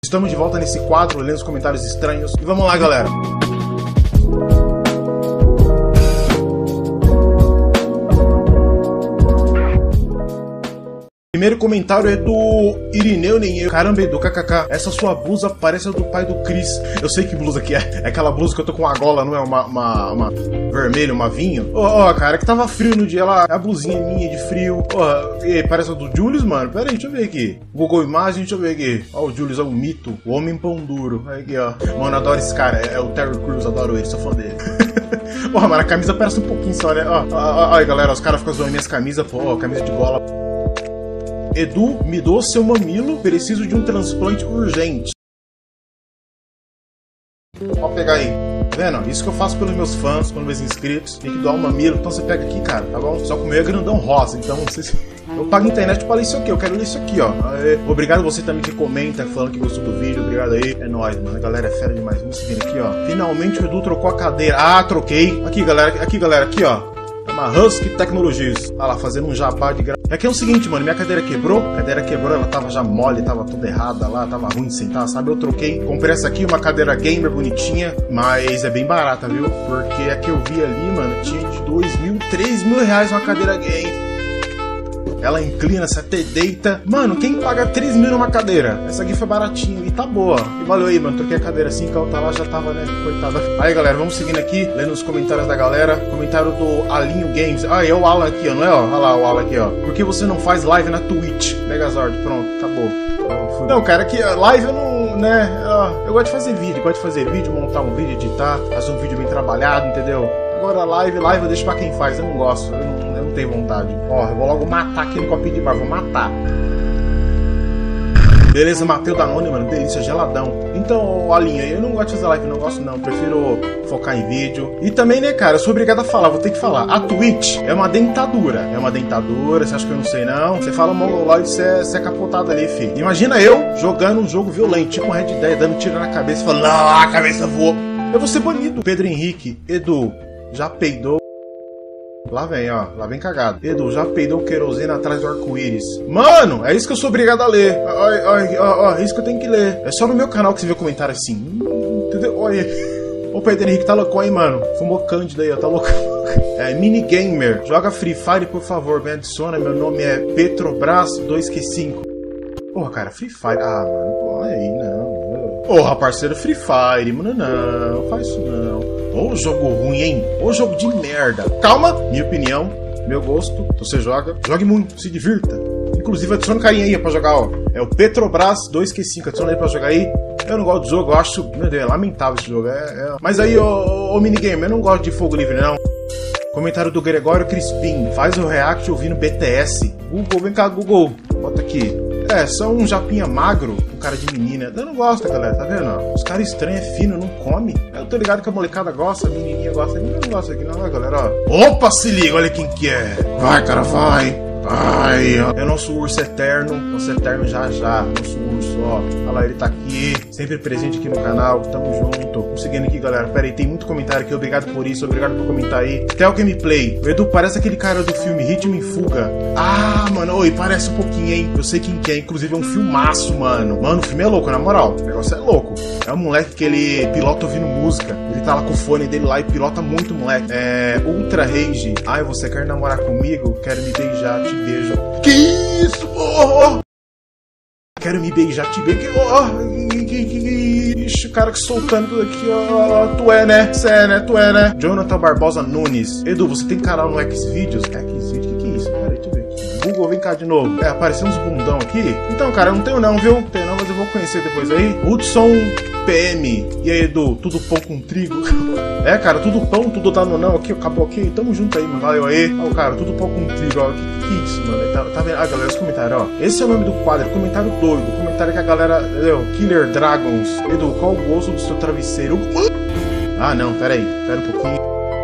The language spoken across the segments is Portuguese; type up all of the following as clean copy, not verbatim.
Estamos de volta nesse quadro, lendo os comentários estranhos. E vamos lá, galera. Primeiro comentário é do Irineu Nenheu. Caramba, Edu, kkk. Essa sua blusa parece a do pai do Chris. Eu sei que blusa que é. É aquela blusa que eu tô com a gola, não é uma vermelha, uma vinho? Ó, cara, que tava frio no dia lá. A blusinha minha de frio. Ó, parece a do Julius, mano. Pera aí, deixa eu ver aqui. Google Imagens, deixa eu ver aqui. Ó, o Julius é um mito. O homem pão duro. Aí aqui, ó. Mano, eu adoro esse cara. É o Terry Crews, adoro ele, sou fã dele. Porra, mano, a camisa parece um pouquinho só, né? Ó, aí, galera, os caras ficam zoando minhas camisas. Pô, camisa de gola. Edu, me doa seu mamilo, preciso de um transplante urgente. Pode pegar aí. Tá vendo? Isso que eu faço pelos meus fãs, pelos meus inscritos. Tem que doar um mamilo, então você pega aqui, cara, tá bom? Só que o meu é grandão rosa, então não sei se... Eu pago a internet pra ler isso aqui, eu quero ler isso aqui, ó. Obrigado você também que comenta, falando que gostou do vídeo, obrigado aí. É nóis, mano, a galera é fera demais. Vamos seguir aqui, ó. Finalmente o Edu trocou a cadeira. Ah, troquei. Aqui, galera, aqui, ó. É uma Husky Technologies. Olha lá, fazendo um jabá de graça. Aqui é o seguinte, mano, minha cadeira quebrou. A cadeira quebrou, ela tava já mole, tava toda errada lá, tava ruim de sentar, sabe? Eu troquei. Comprei essa aqui, uma cadeira gamer bonitinha, mas é bem barata, viu? Porque a que eu vi ali, mano, tinha de 2.000, 3.000 reais uma cadeira gamer. Ela inclina, você até deita. Mano, quem paga 3 mil numa cadeira? Essa aqui foi baratinha e tá boa. E valeu aí, mano. Troquei a cadeira assim, que a outra lá já tava, né? Coitada. Aí, galera, vamos seguindo aqui, lendo os comentários da galera. Comentário do Alinho Games. Ah, é o Alan aqui, ó, não é? Ó? Olha lá o Alan aqui, ó. Por que você não faz live na Twitch? Megazord, pronto, acabou. Não, cara, que live eu não, né? Eu gosto de fazer vídeo, montar um vídeo, editar, fazer um vídeo bem trabalhado, entendeu? Agora live eu deixo pra quem faz, eu não gosto, eu não tenho vontade. Ó, eu vou logo matar aqui no copinho de bar, vou matar. Beleza, matei o Danone, mano, delícia, geladão. Então, Alinha, eu não gosto de fazer live, não gosto não, prefiro focar em vídeo. E também, né, cara, eu sou obrigado a falar, vou ter que falar. A Twitch é uma dentadura, você acha que eu não sei não? Você fala mongoloide, você é capotado ali, filho. Imagina eu jogando um jogo violento, tipo um Red Dead, dando tiro na cabeça, falando, não, a cabeça voou. Eu vou ser banido. Pedro Henrique, Edu, já peidou? Lá vem, ó. Lá vem cagado. Edu, já peidou querosene atrás do arco-íris. Mano, é isso que eu sou obrigado a ler. É isso que eu tenho que ler. É só no meu canal que você vê comentário assim. Entendeu? Olha. Ô, Pedro Henrique, tá louco aí, mano. Fumou Cândido aí, ó. Tá louco. É, Minigamer. Joga Free Fire, por favor. Me adiciona. Meu nome é Petrobras 2Q5. Porra, cara, Free Fire. Ah, mano. Pô, aí, não. Porra, parceiro, Free Fire. Mano, não. Faz isso não. Ô jogo ruim, hein? Ô jogo de merda. Calma, minha opinião, meu gosto. Você joga, jogue muito, se divirta. Inclusive, adiciona um carinha aí pra jogar, ó. É o Petrobras 2Q5, adiciona aí pra jogar aí. Eu não gosto do jogo, eu acho, meu Deus, é lamentável esse jogo. Mas aí, ô minigame, eu não gosto de fogo livre, não. Comentário do Gregório Crispim. Faz o react ouvindo BTS. Google, vem cá, Google. Bota aqui. É, só um japinha magro, um cara de menina. Eu não gosto, galera, tá vendo? Os caras estranhos, é fino, não come. Eu tô ligado que a molecada gosta, a menininha gosta. Eu não gosto aqui, não, galera, ó. Opa, se liga, olha quem que é. Vai, cara, vai. Ai, ó. Eu não sou urso eterno, vou ser eterno já já. Eu sou urso, ó. Olha lá, ele tá aqui, sempre presente aqui no canal. Tamo junto. Vamos seguindo aqui, galera. Pera aí, tem muito comentário aqui. Obrigado por isso, obrigado por comentar aí. Tel Gameplay. O Edu parece aquele cara do filme Ritmo em Fuga. Ah, mano, oi, parece um pouquinho, hein? Eu sei quem que é, inclusive é um filmaço, mano. Mano, o filme é louco, na moral. O negócio é louco. É um moleque que ele pilota ouvindo música. Ele tá lá com o fone dele lá e pilota muito, moleque. É Ultra Rage. Ai, você quer namorar comigo? Quero me beijar, te beijo. Que isso? Oh, oh. Quero me beijar, te beijo. Ixi, o cara que soltando tudo aqui, ó. Tu é, né? Cê é, né? Tu é, né? Jonathan Barbosa Nunes. Edu, você tem canal no Xvideos? Xvideos, que é isso? Pera aí, deixa eu ver aqui. Google, vem cá de novo. É, apareceu uns bundão aqui. Então, cara, eu não tenho não, viu? Não tenho não, mas eu vou conhecer depois aí. Hudson PM. E aí, Edu, tudo pão com trigo? É, cara, tudo pão, tudo dano não. Aqui, acabou aqui. Tamo junto aí, mano. Valeu aí. Ó, cara, tudo pão com trigo. Ó, que é isso, mano? Tá vendo? Ah, galera, os comentários, ó. Esse é o nome do quadro. Comentário doido. Comentário que a galera... Entendeu? Killer Dragons. Edu, qual o gosto do seu travesseiro? Ah, não, pera aí. Pera um pouquinho.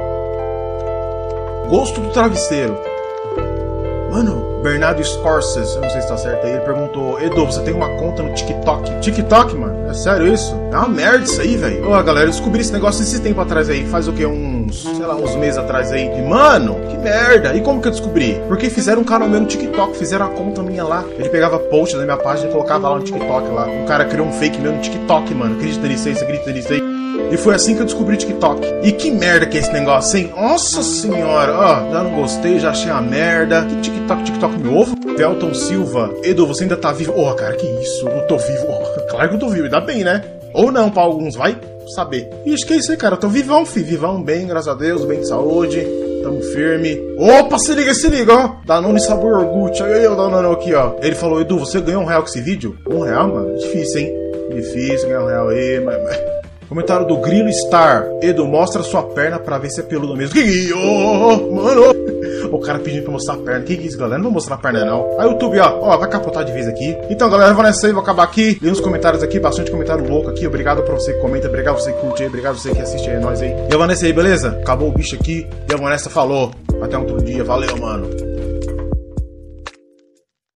Gosto do travesseiro. Mano, Bernardo Scorsese, eu não sei se tá certo aí, ele perguntou: Edu, você tem uma conta no TikTok? TikTok, mano? É sério isso? É uma merda isso aí, velho. Ó, galera, eu descobri esse negócio esse tempo atrás aí, faz o quê? uns meses atrás aí. E, mano, que merda. E como que eu descobri? Porque fizeram um canal meu no TikTok, fizeram a conta minha lá. Ele pegava post da minha página e colocava lá no TikTok lá. Um cara criou um fake meu no TikTok, mano. Acredita nisso aí, você acredita nisso aí? E foi assim que eu descobri o TikTok. E que merda que é esse negócio, hein? Nossa senhora, ó, já não gostei, já achei uma merda. Que TikTok meu ovo? Felton Silva. Edu, você ainda tá vivo? Ó, cara, que isso? Eu tô vivo. Oh, claro que eu tô vivo, ainda bem, né? Ou não, pra alguns, vai saber. E acho que é isso aí, cara. Eu tô vivão, filho. Vivão, bem, graças a Deus, bem de saúde. Tamo firme. Opa, se liga, ó. Danone sabor iogurte. Olha aí o Danone aqui, ó. Ele falou, Edu, você ganhou R$1 com esse vídeo? R$1, mano? Difícil, hein? Difícil ganhar R$1 aí, mas... Comentário do Grilo Star. Edu, mostra sua perna pra ver se é peludo mesmo. Que mano? O cara pedindo pra mostrar a perna. Que isso, galera? Não vou mostrar a perna, não. Aí o YouTube, ó, vai capotar de vez aqui. Então, galera, eu vou nessa aí, vou acabar aqui. Lê uns comentários aqui, bastante comentário louco aqui. Obrigado pra você que comenta, obrigado pra você que curte aí, obrigado pra você que assiste aí, nós aí. E eu vou nessa aí, beleza? Acabou o bicho aqui. E eu vou nessa, falou. Até um outro dia, valeu, mano.